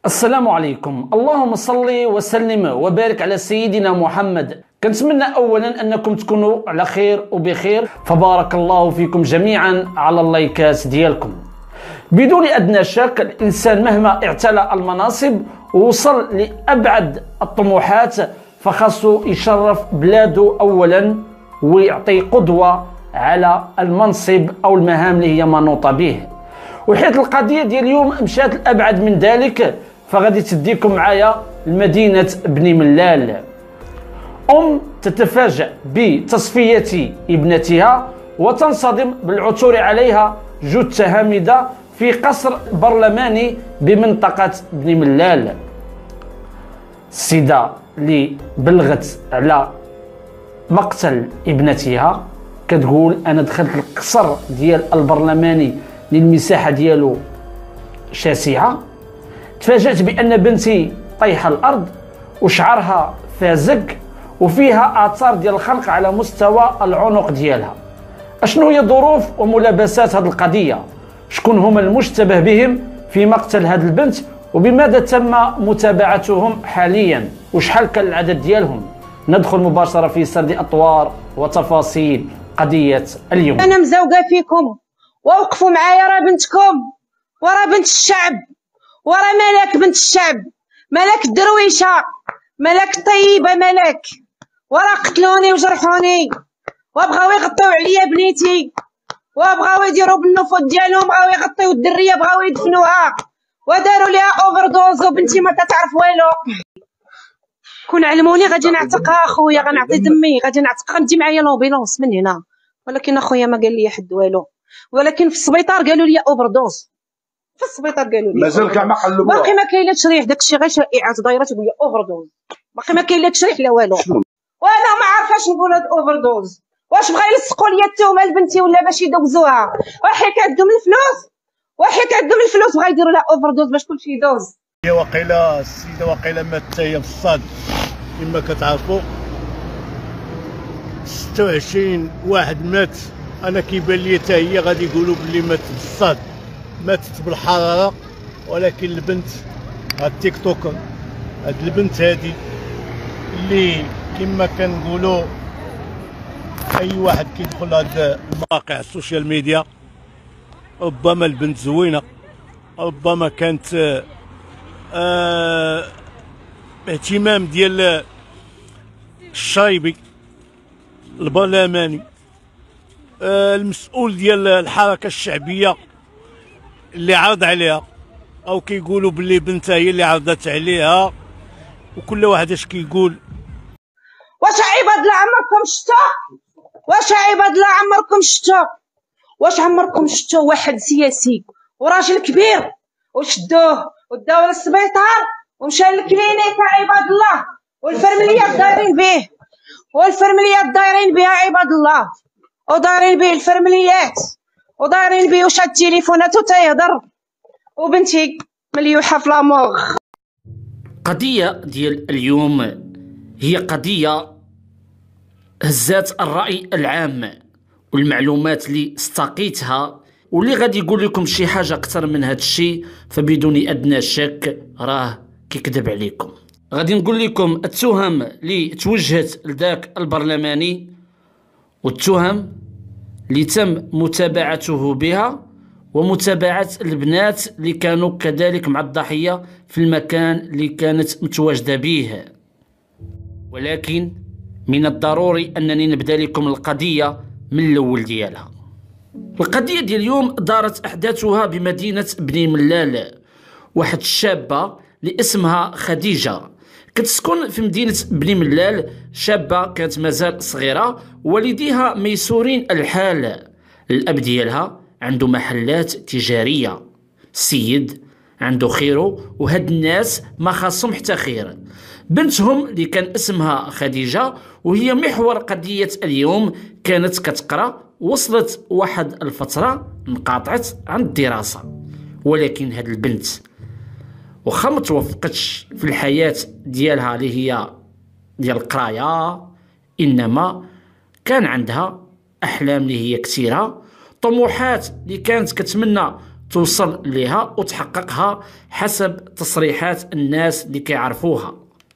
السلام عليكم. اللهم صل وسلم وبارك على سيدنا محمد. كنتمنى اولا انكم تكونوا على خير وبخير، فبارك الله فيكم جميعا على اللايكات ديالكم. بدون ادنى شك الانسان مهما اعتلى المناصب ووصل لابعد الطموحات فخاصو يشرف بلاده اولا ويعطي قدوه على المنصب او المهام اللي هي منوطه به. وحيت القضيه ديال اليوم مشات لابعد من ذلك فغادي تديكم معايا لمدينه بني ملال. تتفاجأ بتصفيه ابنتها وتنصدم بالعثور عليها جثه هامده في قصر برلماني بمنطقه بني ملال. السيده اللي بلغت على مقتل ابنتها كتقول انا دخلت القصر ديال البرلماني للمساحه ديالو شاسعه، تفاجأت بان بنتي طايحه الارض وشعرها فازق وفيها اثار ديال الخنق على مستوى العنق ديالها. اشنو هي ظروف وملابسات هذه القضيه؟ شكون هما المشتبه بهم في مقتل هذه البنت؟ وبماذا تم متابعتهم حاليا؟ وشحال كان العدد ديالهم؟ ندخل مباشره في سرد اطوار وتفاصيل قضيه اليوم. انا مزوقه فيكم ووقفوا معايا، راه بنتكم وراه بنت الشعب وراه ملاك بنت الشعب، ملاك الدرويشه، ملاك الطيبه، ملاك وراه قتلوني وجرحوني وبغاو يغطيو عليا بنيتي وبغاو يديروا بالنفوذ ديالهم، بغاو يغطيو الدريه، بغاو يدفنوها وداروا ليها اوفر دوز وبنتي ما كتعرف والو. كون علموني غادي نعتقها اخويا، غنعطي دمي، غادي نعتقها، غندي معايا لومبيلونس من هنا، ولكن اخويا ما قال لي حد والو. ولكن في السبيطار قالوا لي اوفر دوز، في السبيطار قالوا لي مازال كاع ما قلبوها، باقي ما كاين لا تشريح، داكشي غير شائعات دايره تقول لي اوفر دوز، باقي ما كاين لا تشريح لا والو. وانا ما عارفاش نقول هاد اوفر دوز، واش بغا يلصقوا لي التهمه لبنتي ولا باش يدوزوها؟ وحيت عندهم الفلوس، وحيت عندهم الفلوس بغا يديروا لها اوفر دوز باش كلشي يدوز. هي واقيلا السيده واقيلا ماتت هي في الصاد كما كتعرفوا. 26 واحد مات، انا كيبان لي حتى هي غادي يقولوا بلي ماتت بالصاد، ماتت بالحراره. ولكن البنت هاد التيك توكر، هاد البنت هادي اللي كما كنقولوا اي واحد كيدخل هاد المواقع السوشيال ميديا، ربما البنت زوينه، ربما كانت اهتمام ديال الشايبي البرلماني، المسؤول ديال الحركه الشعبيه اللي عرض عليها، او كيقولوا باللي بنتها هي اللي عرضت عليها، وكل واحد اش كيقول. واش عباد الله عمركم شفتوا؟ واش عباد الله عمركم شفتوا؟ واش عمركم شفتوا واحد سياسي وراجل كبير وشدوه وداوه للسبيطار ومشى للكلينيك عباد الله، والفرمليات دايرين به، والفرمليات دايرين بها عباد الله، ودايرين به الفرمليات ودايرين به وشاد التليفونات وتيهضر، وبنتي مليوحه في لاموغ. قضيه ديال اليوم هي قضيه هزات الرأي العام، والمعلومات اللي استقيتها واللي غادي يقول لكم شي حاجه اكثر من هذا الشيء فبدون ادنى شك راه كيكذب عليكم. غادي نقول لكم التهم اللي توجهت لذاك البرلماني والتهم اللي تم متابعته بها ومتابعه البنات اللي كانوا كذلك مع الضحيه في المكان اللي كانت متواجده به. ولكن من الضروري انني نبدا لكم القضيه من الاول ديالها. القضيه ديال اليوم دارت احداثها بمدينه بني ملال. واحد الشابه اللي اسمها خديجه كتسكن في مدينه بني ملال، شابه كانت مازال صغيره، والديها ميسورين الحال. الاب ديالها عنده محلات تجاريه، السيد عنده خيره وهاد الناس ما خاصهم حتى خير. بنتهم اللي كان اسمها خديجه وهي محور قضيه اليوم كانت كتقرا، وصلت واحد الفتره انقطعت عن الدراسه. ولكن هاد البنت وخا ما توفقتش في الحياه ديالها اللي هي ديال القرايه، انما كان عندها احلام اللي هي كثيره، طموحات اللي كانت كتمنى توصل لها وتحققها حسب تصريحات الناس اللي كيعرفوها.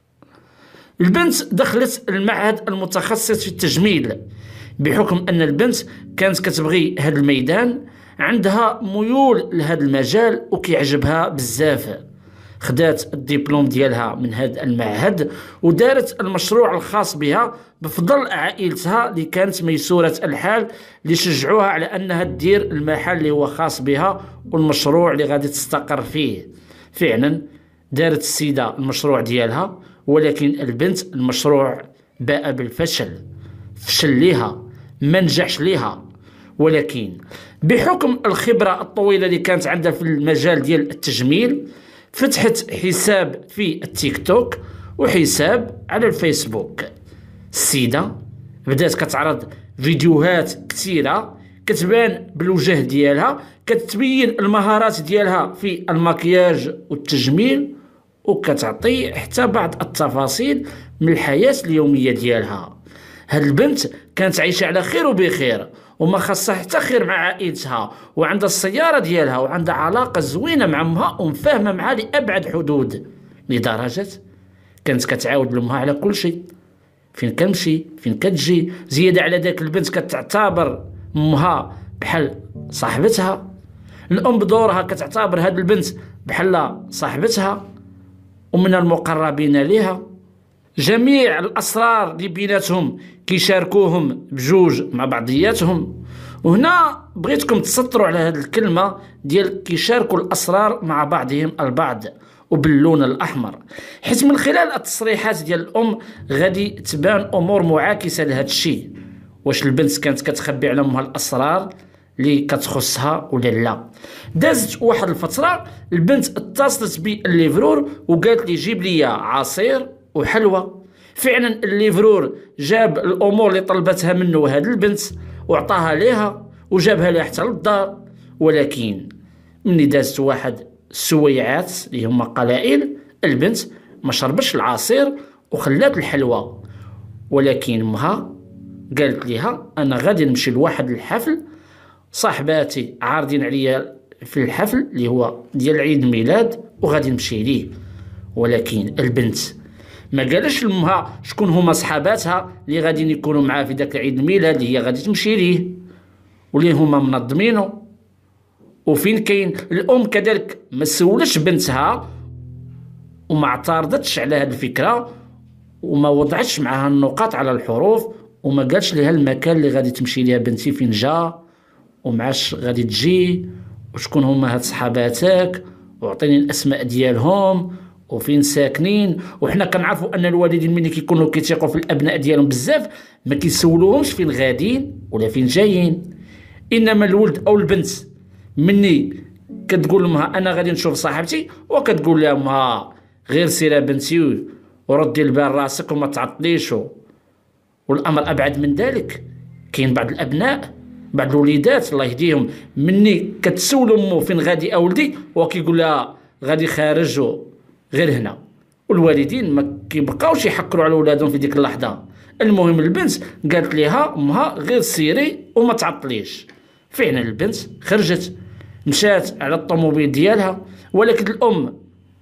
البنت دخلت المعهد المتخصص في التجميل بحكم أن البنت كانت كتبغي هذا الميدان، عندها ميول لهذا المجال وكيعجبها بزاف. خدات الدبلوم ديالها من هذا المعهد ودارت المشروع الخاص بها بفضل عائلتها اللي كانت ميسورة الحال، اللي شجعوها على أنها تدير المحل اللي هو خاص بها والمشروع اللي غادي تستقر فيه. فعلا دارت السيدة المشروع ديالها، ولكن البنت المشروع باء بالفشل، فشل ليها، ما نجحش ليها. ولكن بحكم الخبرة الطويلة اللي كانت عندها في المجال ديال التجميل، فتحت حساب في التيك توك وحساب على الفيسبوك. السيدة بدات كتعرض فيديوهات كثيرة كتبان بالوجه ديالها، كتبين المهارات ديالها في المكياج والتجميل، وكتعطي حتى بعض التفاصيل من الحياة اليومية ديالها. هاد البنت كانت عايشة على خير وبخير وما خاصها حتى خير مع عائلتها، وعندها السيارة ديالها وعندها علاقة زوينة مع امها ومفاهمة معها لأبعد حدود، لدرجة كانت كتعاود لامها على كل شيء، فين كنمشي فين كتجي. زيادة على ذلك البنت كتعتبر امها بحال صاحبتها، الام بدورها كتعتبر هاد البنت بحال صاحبتها ومن المقربين لها. جميع الأسرار اللي بيناتهم كيشاركوهم بجوج مع بعضياتهم. وهنا بغيتكم تسطروا على هذه الكلمة ديال كيشاركوا الأسرار مع بعضهم البعض وباللون الأحمر، حيث من خلال التصريحات ديال الأم غادي تبان أمور معاكسة لهذا الشيء. واش البنت كانت كتخبي على أمها الأسرار اللي كتخصها ولا لا؟ دازت واحد الفترة البنت اتصلت بالليفرور وقالت لي جيب لي عصير وحلوى. فعلا الليفرور جاب الامور اللي طلبتها منه هذه البنت وعطاها ليها وجابها لها حتى للدار. ولكن مني دازت واحد السويعات اللي هما قلائل، البنت ما شربتش العصير وخلات الحلوى. ولكن امها قالت لها انا غادي نمشي لواحد الحفل، صاحباتي عارضين عليا في الحفل اللي هو ديال عيد الميلاد وغادي نمشي ليه. ولكن البنت ما قالش لامها شكون هما صحاباتها اللي غادي يكونوا معاه في ذاك عيد الميلاد اللي هي غادي تمشي ليه واللي هما منظمينه وفين كاين. الام كذلك ما سولتش بنتها وما اعترضتش على هذه الفكره وما وضعتش معها النقاط على الحروف وما قالش لها المكان اللي غادي تمشي ليها بنتي فين جا ومعاش غادي تجي وشكون هما هاد صحاباتك وعطيني الاسماء ديالهم وفين ساكنين. وحنا كنعرفوا ان الوالدين ملي كيكونوا كيثيقوا في الابناء ديالهم بزاف ما كيسولوهمش فين غاديين ولا فين جايين. انما الولد او البنت مني كتقول لامها انا غادي نشوف صاحبتي وكتقول لها امها غير سير بنتي وردي البال راسك وما تعطليش. والامر ابعد من ذلك، كاين بعض الابناء بعض الوليدات الله يهديهم مني كتسول امه فين غادي اولدي وكيقول لها غادي خارج غير هنا، والوالدين ما كيبقاوش يحكروا على ولادهم في ديك اللحظه. المهم البنت قالت لها امها غير سيري وما تعطليش. فعلا البنت خرجت مشات على الطوموبيل ديالها، ولكن الام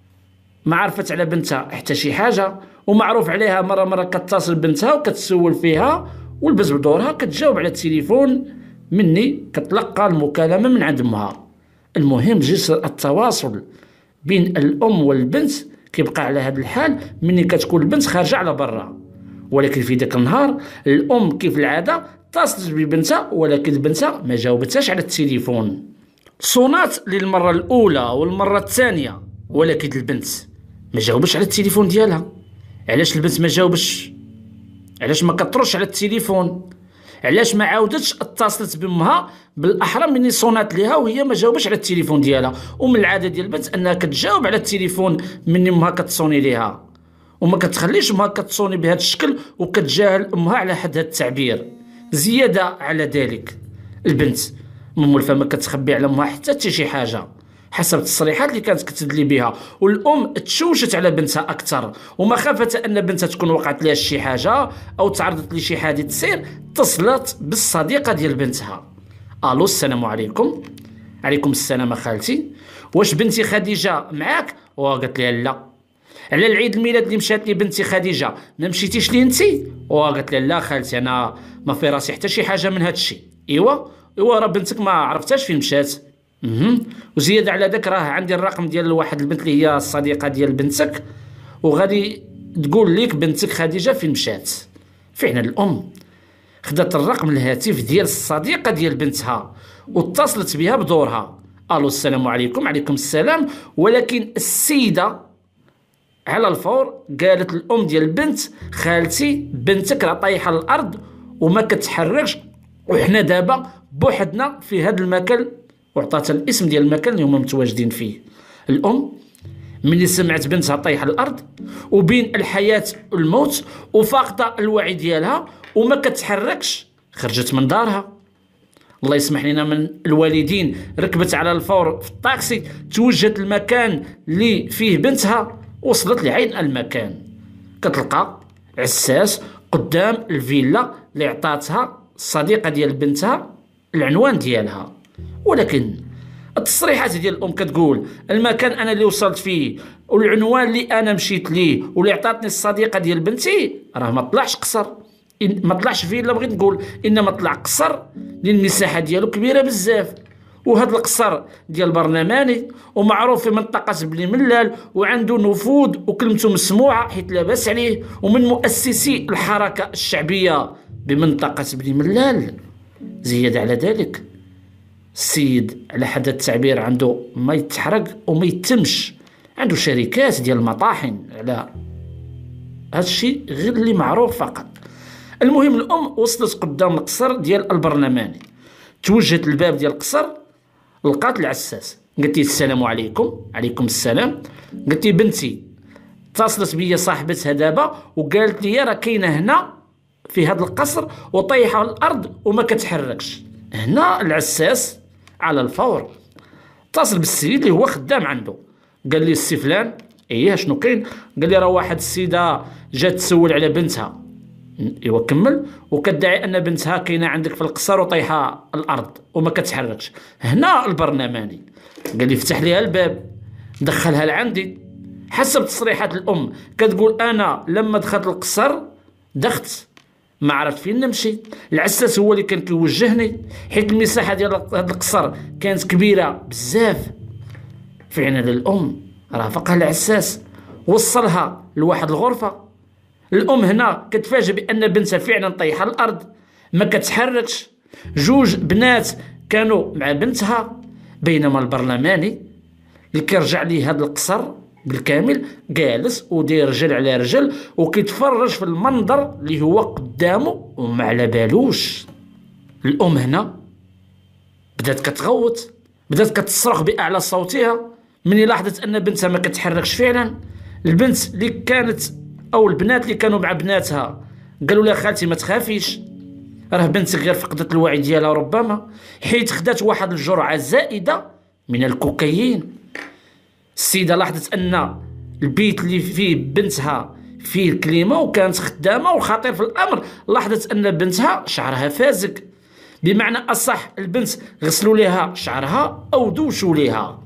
ما عرفت على بنتها حتى شي حاجه، ومعروف عليها مره كتصل بنتها وكتسول فيها والبنت بدورها كتجاوب على التليفون مني كتلقى المكالمه من عند امها. المهم جسر التواصل بين الام والبنت كيبقى على هذا الحال مني كتكون البنت خارجه على برا. ولكن في ذاك النهار الام كيف العاده اتصلت ببنتها ولكن بنتها ما جاوبتهاش على التليفون. صونات للمره الاولى والمره الثانيه ولكن البنت ما جاوبش على التليفون ديالها. علاش البنت ما جاوبش؟ علاش ما كترش على التليفون؟ علاش ما عاودتش اتصلت بامها بالاحرى مني صونات ليها وهي ما جاوبش على التليفون ديالها؟ ومن العاده ديال البنت انها كتجاوب على التليفون مني امها كتصوني ليها وما كتخليش امها كتصوني بهذا الشكل وكتجاهل امها على حد هذا التعبير. زياده على ذلك البنت من مولفه ما كتخبي على امها حتى شي حاجه حسب التصريحات اللي كانت كتدلي بها. والام تشوشت على بنتها اكثر وما خافت ان بنتها تكون وقعت لها شي حاجه او تعرضت لشي حادث سير، اتصلت بالصديقه ديال بنتها. الو السلام عليكم، عليكم السلام خالتي، واش بنتي خديجه معاك؟ وقالت لها لا. على العيد الميلاد اللي مشات لي بنتي خديجه ما مشيتيش لي انت؟ وقالت لها لا خالتي، انا ما في راسي حتى شي حاجه من هذا الشيء. ايوا راه بنتك ما عرفتهاش فين مشات. وزياده على ذاك راه عندي الرقم ديال واحد البنت اللي هي الصديقه ديال بنتك، وغادي تقول لك بنتك خديجه فين مشات. فعلا الام خدات الرقم الهاتف ديال الصديقه ديال بنتها واتصلت بها بدورها. الو السلام عليكم. عليكم السلام. ولكن السيده على الفور قالت الام ديال البنت خالتي بنتك راه طايحه للارض وما كتحركش، وحنا دابا بوحدنا في هذا المكان، وعطاتها الاسم ديال المكان اللي هما متواجدين فيه. الام ملي سمعت بنتها طايحه الارض وبين الحياه والموت وفاقده الوعي ديالها وما كتحركش، خرجت من دارها. الله يسمح لنا من الوالدين، ركبت على الفور في الطاكسي، توجهت المكان اللي فيه بنتها، وصلت لعين المكان كتلقى عساس قدام الفيلا اللي عطاتها الصديقه ديال بنتها العنوان ديالها. ولكن التصريحات ديال الام كتقول المكان انا اللي وصلت فيه والعنوان اللي انا مشيت ليه واللي عطاتني الصديقه ديال بنتي راه ما طلعش قصر، ما طلعش فيلا، بغيت نقول انما طلع قصر لان المساحه ديالو كبيره بزاف، وهذا القصر ديال برلماني ومعروف في منطقه بني ملال وعنده نفوذ وكلمته مسموعه حيت لاباس عليه، ومن مؤسسي الحركه الشعبيه بمنطقه بني ملال. زياده على ذلك السيد على حد التعبير عنده ما يتحرق وما يتمش، عنده شركات ديال المطاحن، على هذا الشيء غير اللي معروف فقط. المهم الام وصلت قدام القصر ديال البرلماني، توجهت للباب ديال القصر، لقات العساس، قالت لي السلام عليكم. عليكم السلام. قالت لي بنتي اتصلت بيا صاحبتها دابا وقالت لي راه كاينه هنا في هذا القصر وطيحه على الارض وما كتحركش. هنا العساس على الفور اتصل بالسيد اللي هو خدام عنده، قال لي السي فلان اييه شنو كاين؟ قال لي راه واحد السيده جات تسول على بنتها. ايوا كمل. وكتدعي ان بنتها كاينه عندك في القصر وطايحه الارض وما كتحركش. هنا البرلماني قال لي فتح ليها الباب دخلها لعندي. حسب تصريحات الام كتقول انا لما دخلت القصر دخت ما عرفت فين نمشي، العساس هو اللي كان كيوجهني حيت المساحه ديال هذا القصر كانت كبيره بزاف. فعلا الام رافقها العساس وصلها لواحد الغرفه. الام هنا كتفاجئ بان بنتها فعلا طايحه الارض ما كتحركش، جوج بنات كانوا مع بنتها، بينما البرلماني اللي كيرجع ليه هذا القصر بالكامل جالس ودير رجل على رجل وكيتفرج في المنظر اللي هو قدامه وما على بالوش. الام هنا بدات كتغوت، بدات كتصرخ باعلى صوتها مني لاحظت ان بنتها ما كتحركش. فعلا البنت اللي كانت او البنات اللي كانوا مع بناتها قالوا لها خالتي ما تخافيش، راه بنتك غير فقدت الوعي ديالها ربما حيت خدات واحد الجرعه زائده من الكوكايين. السيده لاحظت ان البيت اللي فيه بنتها فيه الكليمه وكانت خدامه، وخطير في الامر لاحظت ان بنتها شعرها فازق، بمعنى اصح البنت غسلوا لها شعرها او دوشوا لها.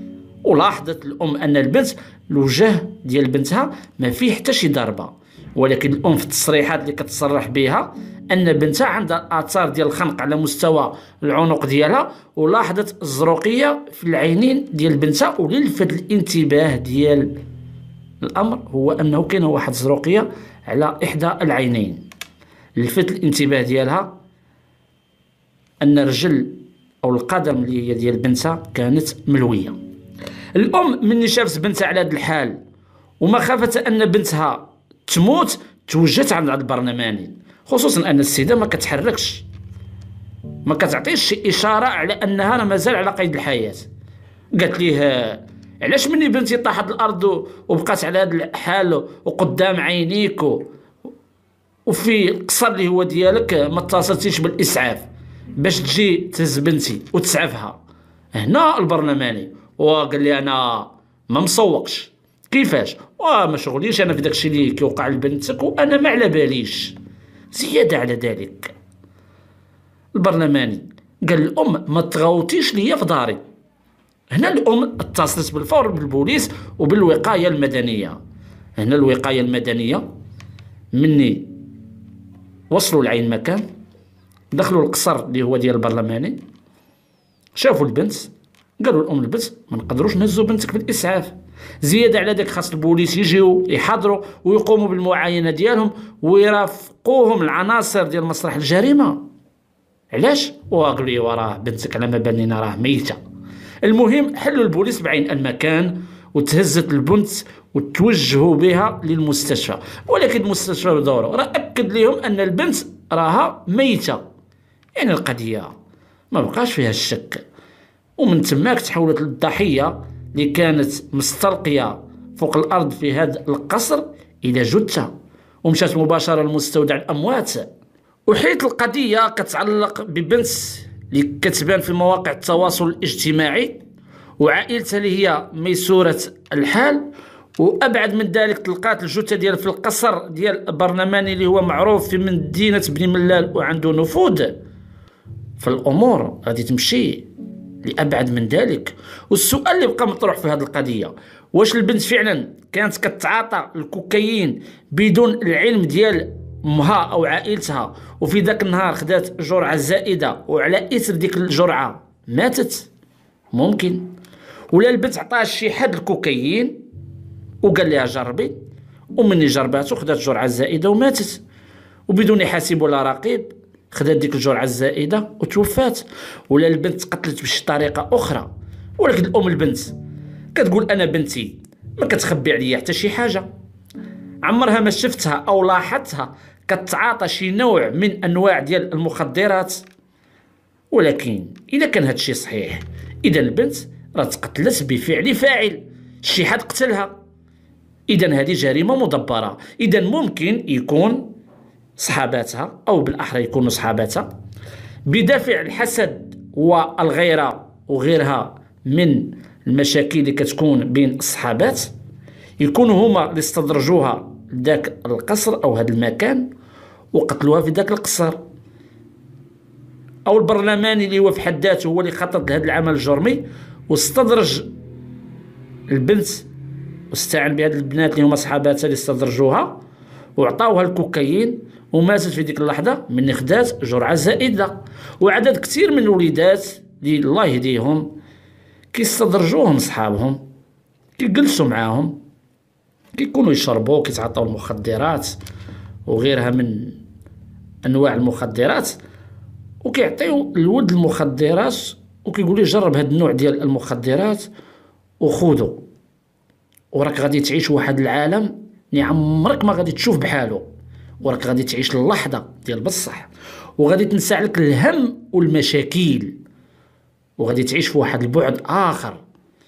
ولاحظت الام ان البنت الوجه ديال بنتها ما فيه حتى شي ضربه، ولكن الام في التصريحات اللي كتصرح بها ان بنتها عندها اثار ديال الخنق على مستوى العنق ديالها، ولاحظت الزروقيه في العينين ديال بنتها. وللفت الانتباه ديال الامر هو انه كاين واحد الزروقيه على احدى العينين. لفت الانتباه ديالها ان الرجل او القدم اللي هي ديال بنتها كانت ملويه. الام مني شافت بنتها على هذا الحال وما خافت ان بنتها تموت توجهت عند البرلماني، خصوصا ان السيده ما كتحركش، ما كتعطيش شي اشاره على انها راه مازال على قيد الحياه. قالت ليه علاش مني بنتي طاحت الارض وبقات على هذا الحال وقدام عينيك وفي القصر اللي هو ديالك ما اتصلتيش بالاسعاف باش تجي تهز بنتي وتسعفها؟ هنا البرلماني وقال لي انا ما مسوقش. كيفاش؟ ما شغليش انا في داكشي اللي كيوقع لبنتك وانا ما على باليش. زياده على ذلك البرلماني قال الام ما تغوتيش ليا في داري، هنا الأم اتصلت بالفور بالبوليس وبالوقاية المدنية. هنا الوقاية المدنية مني وصلوا لعين مكان، دخلوا القصر اللي هو ديال البرلماني، شافوا البنت، قالوا الأم البنت ما نقدروش نهزوا بنتك بالإسعاف، زيادة على ذلك خاص البوليس يجيو يحضروا ويقوموا بالمعاينة ديالهم ويرافقوهم العناصر ديال مسرح الجريمة. علاش؟ وقالوا لي وراه بنتك على ما بانينا راه ميتة. المهم حلوا البوليس بعين المكان وتهزت البنت وتوجهوا بها للمستشفى، ولكن المستشفى بدوره راه أكد لهم أن البنت راها ميتة. يعني القضية ما بقاش فيها الشك، ومن تماك تحولت للضحية اللي كانت مستلقية فوق الأرض في هذا القصر إلى جثة، ومشات مباشرة لمستودع الأموات. وحيث القضية كتعلق ببنت اللي كتبان في مواقع التواصل الاجتماعي وعائلتها اللي هي ميسورة الحال، وأبعد من ذلك تلقات الجثة ديال في القصر ديال البرلماني اللي هو معروف في مدينة بني ملال وعنده نفوذ، فالأمور غادي تمشي لأبعد من ذلك. والسؤال اللي بقى مطروح في هذه القضية، واش البنت فعلا كانت كتعاطى الكوكايين بدون العلم ديال امها او عائلتها، وفي ذاك النهار خدات جرعة زائدة وعلى اثر ديك الجرعة ماتت؟ ممكن. ولا البنت عطاها شي حد الكوكايين وقال لها جربي، ومني جرباتو خدات جرعة زائدة وماتت، وبدون حاسب ولا رقيب خدات ديك الجرعة الزائدة وتوفات. ولا البنت قتلت بشي طريقة أخرى، ولكن الأم البنت كتقول أنا بنتي ما كتخبي عليا حتى شي حاجة، عمرها ما شفتها أو لاحظتها كتعاطى شي نوع من أنواع ديال المخدرات. ولكن إذا كان هادشي صحيح، إذا البنت راه تقتلت بفعل فاعل، شي حد قتلها، إذا هذه جريمة مدبرة. إذا ممكن يكون صحاباتها أو بالأحرى يكونوا صحاباتها بدافع الحسد والغيرة وغيرها من المشاكل اللي كتكون بين الصحابات، يكونوا هما اللي استدرجوها لذاك القصر أو هذا المكان وقتلوها في ذاك القصر، أو البرلماني اللي هو في حد ذاته هو اللي خطط لهذا العمل الجرمي واستدرج البنت واستعان بهاد البنات اللي هما صحاباتها اللي استدرجوها وعطاوها الكوكايين وماتت في ديك اللحظة من خدات جرعة زائدة. وعدد كثير من الوليدات اللي الله يهديهم كيستدرجوهم صحابهم، كيجلسوا معاهم، كيكونوا يشربوا، كيتعاطوا المخدرات وغيرها من انواع المخدرات، وكيعطيو الولد المخدرات وكيقول ليه جرب هاد النوع ديال المخدرات وخذو، وراك غادي تعيش واحد العالم اللي عمرك ما غادي تشوف بحاله، وراك غادي تعيش اللحظة ديال بصح، وغادي تنسى عليك الهم والمشاكل، وغادي تعيش في واحد البعد آخر.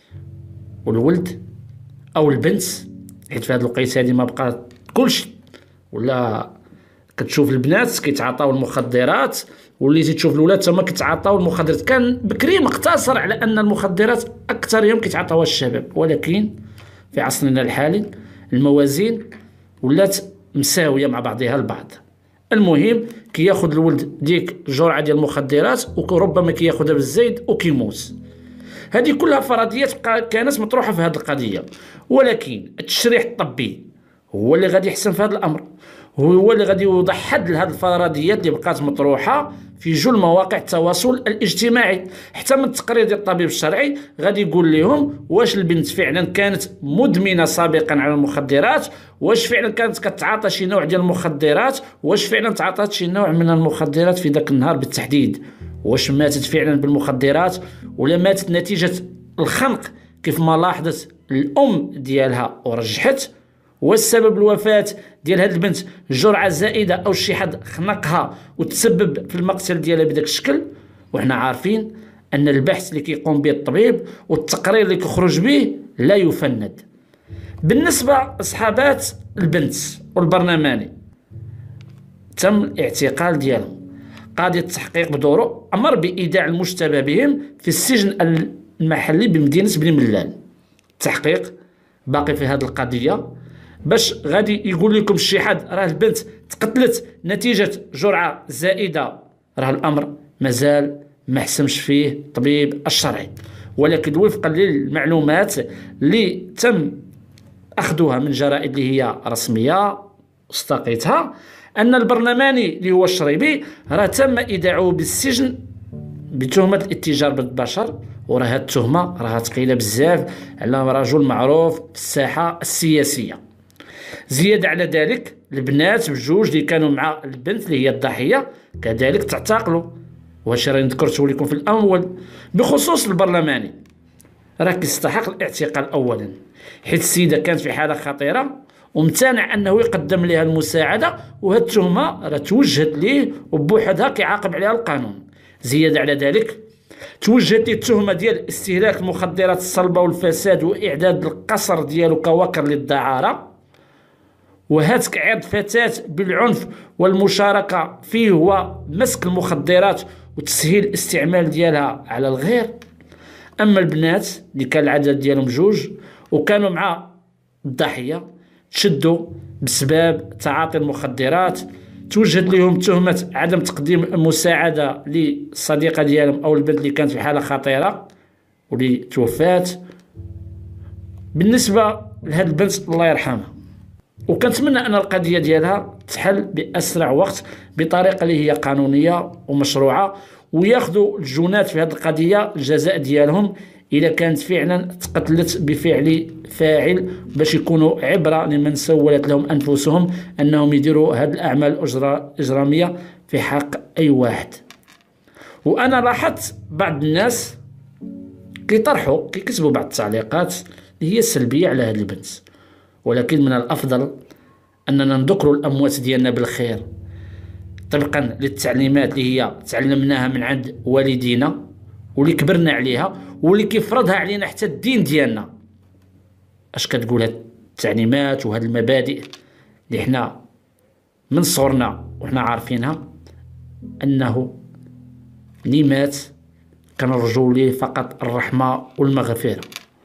والولد أو البنت حيت في هاد الوقيته هادي ما بقى كلشي، ولا كتشوف البنات كيتعاطاو المخدرات، وليتي تشوف الولاد تما كيتعاطاو المخدرات. كان بكري مقتصر على أن المخدرات أكثرهم كيتعاطاوها الشباب، ولكن في عصرنا الحالي الموازين ولات مساوية مع بعضها البعض. المهم كياخد الولد ديك جرعة ديال المخدرات وربما كياخدها بالزايد وكيموت. هذه كلها فرضيات كانت مطروحة في هذه القضية، ولكن التشريح الطبي هو اللي غادي يحسن في هذا الأمر، هو اللي غادي يوضح حد لهذه الفرضيات اللي بقات مطروحة في جل مواقع التواصل الاجتماعي. حتى من التقرير ديال الطبيب الشرعي غادي يقول لهم واش البنت فعلا كانت مدمنة سابقا على المخدرات، واش فعلا كانت كتعاطى شي نوع ديال المخدرات، واش فعلا تعاطات شي نوع من المخدرات في ذاك النهار بالتحديد، واش ماتت فعلا بالمخدرات ولا ماتت نتيجة الخنق كيف ما لاحظت الأم ديالها ورجحت. والسبب الوفاة ديال هاد البنت جرعة زائدة أو شي حد خنقها وتسبب في المقتل ديالها بداك الشكل. وحنا عارفين أن البحث اللي كيقوم به الطبيب والتقرير اللي كيخرج به لا يفند. بالنسبة لصحابات البنت والبرلماني تم الاعتقال ديالهم، قاضي التحقيق بدوره أمر بإيداع المشتبه بهم في السجن المحلي بمدينة بني ملال. التحقيق باقي في هذه القضية باش غادي يقول لكم شي حد راه البنت تقتلت نتيجة جرعة زائدة، راه الأمر مازال ما حسمش فيه الطبيب الشرعي. ولكن وفقا للمعلومات اللي تم أخذها من جرائد اللي هي رسمية واستقيتها، أن البرلماني اللي هو الشريبي راه تم إيداعه بالسجن بتهمة الاتجار بالبشر، وراه هاد التهمة راها ثقيلة بزاف على رجل معروف في الساحة السياسية. زيادة على ذلك البنات بجوج اللي كانوا مع البنت اللي هي الضحية كذلك تعتقلوا، وهادشي راني ذكرته لكم في الأول. بخصوص البرلماني راه كيستحق الاعتقال أولا، حيث السيدة كانت في حالة خطيرة ومتانع أنه يقدم لها المساعدة، وهاد التهمة راه توجهت ليه وبوحدها كيعاقب عليها القانون. زيادة على ذلك توجهت ليه التهمة ديال استهلاك المخدرات الصلبة والفساد وإعداد القصر ديالو كوكر للدعارة، وهاتك عرض فتاة بالعنف والمشاركة فيه هو مسك المخدرات وتسهيل الاستعمال ديالها على الغير. أما البنات اللي كان العدد ديالهم جوج وكانوا مع الضحية تشدوا بسبب تعاطي المخدرات، توجد لهم تهمة عدم تقديم المساعدة للصديقة ديالهم أو البنت اللي كانت في حالة خطيرة واللي توفات. بالنسبة لهاد البنت الله يرحمها، وكنتمنى أن القضية ديالها تحل بأسرع وقت بطريقة اللي هي قانونية ومشروعة، وياخذوا الجنات في هذه القضية الجزاء ديالهم إذا كانت فعلا تقتلت بفعل فاعل، باش يكونوا عبرة لمن سولت لهم أنفسهم أنهم يديروا هذه الأعمال الإجرامية في حق أي واحد. وأنا لاحظت بعض الناس كيكتبوا بعض التعليقات اللي هي سلبية على هذه البنت، ولكن من الأفضل أننا نذكروا الأموات ديالنا بالخير طبقا للتعليمات اللي هي تعلمناها من عند والدينا واللي كبرنا عليها واللي كيفرضها علينا حتى الدين ديالنا. اش كتقول هاد التعليمات وهاد المبادئ اللي حنا من صغرنا وحنا عارفينها، انه اللي مات كنرجو ليه فقط الرحمة والمغفرة،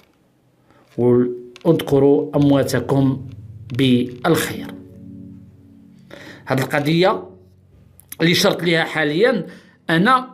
واذكروا أمواتكم بالخير. هاد القضية اللي شرط ليها حاليا أنا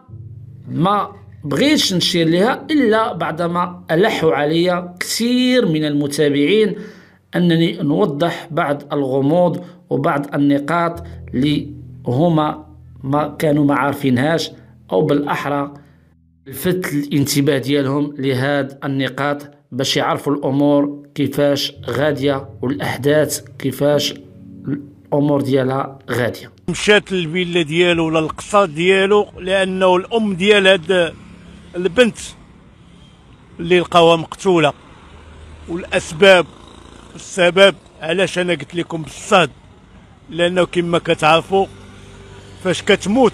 ما بغيتش نشير لها إلا بعدما ألحوا علي كثير من المتابعين أنني نوضح بعض الغموض وبعض النقاط اللي هما ما كانوا ما عارفينهاش، أو بالأحرى لفت الانتباه ديالهم لهاد النقاط باش يعرفوا الأمور كيفاش غادية والأحداث كيفاش الأمور ديالها غادية. مشات للفيلا ديالو ولا القصر ديالو لأنه الأم ديال هاد البنت اللي لقاوها مقتولة، والأسباب والسبب علاش أنا قلت لكم بالصاد، لأنه كما كتعرفوا فاش كتموت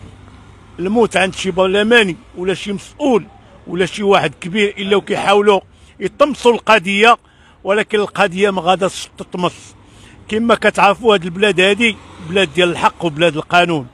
الموت عند شي برلماني ولا شي مسؤول ولا شي واحد كبير الا وكيحاولوا يطمسوا القضيه، ولكن القضيه ما غاداش تطمس. كما كتعرفوا هاد البلاد هادي بلاد ديال الحق وبلاد القانون،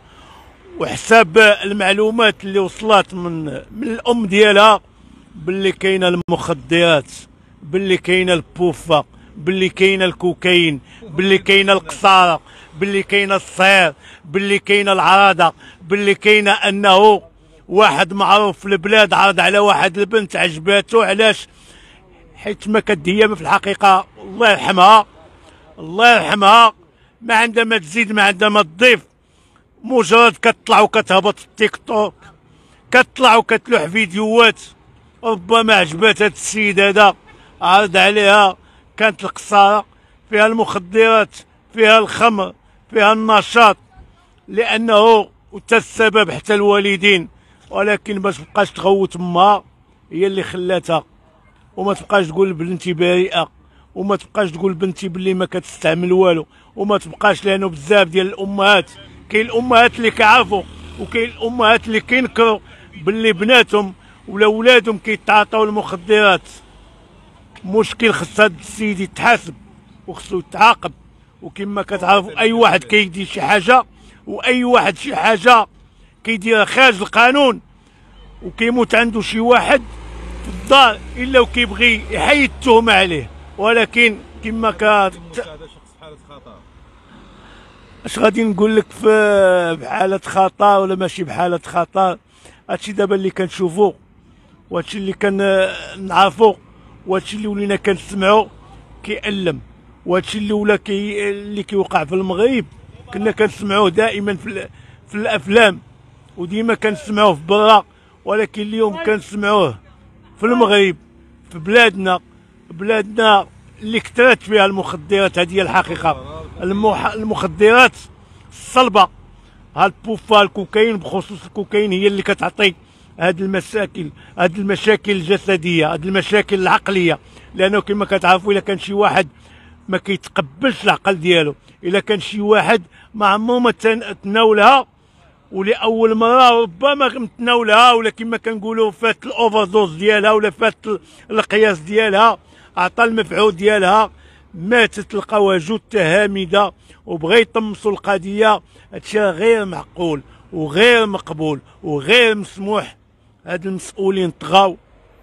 وحساب المعلومات اللي وصلت من الام ديالها باللي كاينه المخدرات، باللي كاينه البوفه، باللي كاينه الكوكايين، باللي كاينه القصاره، باللي كاينه الصير، باللي كاينه العراضه، باللي كاينه انه واحد معروف في البلاد عرض على واحد البنت عجباتو. علاش؟ حيت ما كدهيا في الحقيقه الله يرحمها، الله يرحمها، ما عندها ما تزيد ما عندها ما تضيف، مجرد كتطلع وكتهبط في التيك توك، كتطلع وكتلوح فيديوهات. ربما عجبات هاد السيد هذا عرض عليها، كانت القصاره فيها المخدرات، فيها الخمر، فيها النشاط، لانه وتا السبب حتى الوالدين، ولكن باش مبقاش تغوت امها هي اللي خلاتها، وما تبقاش تقول بنتي بريئه، وما تبقاش تقول بنتي باللي ما كتستعمل والو، وما تبقاش، لانه بزاف ديال الامهات كاين الامهات اللي كيعرفوا وكاين الامهات اللي كينكروا باللي بناتهم ولا ولادهم كيتعاطاو المخدرات. مشكل خص هاد السيد يتحاسب وخصو يتعاقب، وكما كتعرفوا اي واحد كيدير شي حاجه واي واحد شي حاجه كيديرها خارج القانون وكيموت عنده شي واحد في الدار الا وكيبغي يحيد التهمه عليه، ولكن كما هذا شخص في حاله خطر. اش غادي نقول لك في حاله خطر ولا ماشي بحاله خطر؟ هادشي دابا اللي كنشوفو وهادشي اللي نعرفو، وهادشي اللي ولينا كنسمعو كيألم، وهادشي اللي ولا اللي كيوقع في المغرب كنا كنسمعوه دائما في الافلام، وديما كنسمعوه في برا، ولكن اليوم كنسمعوه في المغرب، في بلادنا اللي كثرت فيها المخدرات. هذه هي الحقيقه، المخدرات الصلبه، ها البوفا، الكوكايين، بخصوص الكوكايين هي اللي كتعطي هاد المشاكل الجسديه، هاد المشاكل العقليه. لانه كما كتعرفوا الا كان شي واحد ما كيتقبلش العقل ديالو، الا كان شي واحد ما عمره ما تناولها ولاول مره ربما متناولها، ولا كما كنقولوا فات الاوفر دوز ديالها ولا فات القياس ديالها، عطى المفعول ديالها، ماتت، لقاوها جثه هامده وبغى يطمسوا القضيه. هادشي غير معقول وغير مقبول وغير مسموح. هاد المسؤولين طغاو،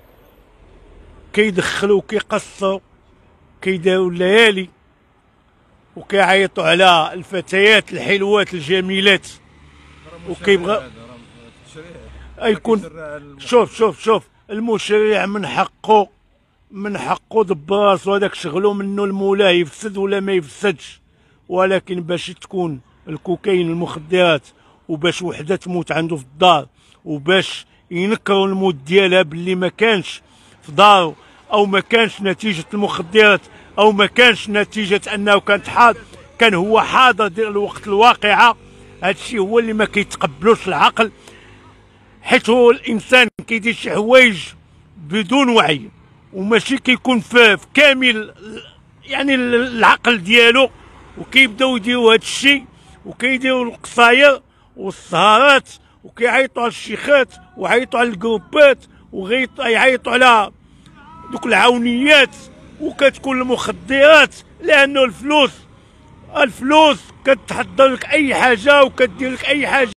كيدخلوا كيقصروا، كيداو الليالي وكيعيطوا على الفتيات الحلوات الجميلات، وكيبغى يكون. شوف المشرع من حقه دبر راسو، هذاك شغلو منه المولاه يفسد ولا ما يفسدش، ولكن باش تكون الكوكايين المخدرات وباش وحده تموت عنده في الدار، وباش ينكروا الموت ديالها باللي ما كانش في دارو، او ما كانش نتيجه المخدرات، او ما كانش نتيجه انه كان هو حاضر ديال الوقت الواقعه. هادشي هو اللي ما كيتقبلوش العقل، حيت هو الانسان كيدير شي حوايج بدون وعي، وماشي كيكون في كامل يعني العقل ديالو، وكيبداو يديروا هاد الشيء، وكيديروا القصاير والسهرات، وكيعيطوا على الشيخات، ويعيطوا على الجروبات، ويعيطوا على دوك العونيات، وكتكون المخدرات. لانه الفلوس كتحضر لك اي حاجه وكدير لك اي حاجه.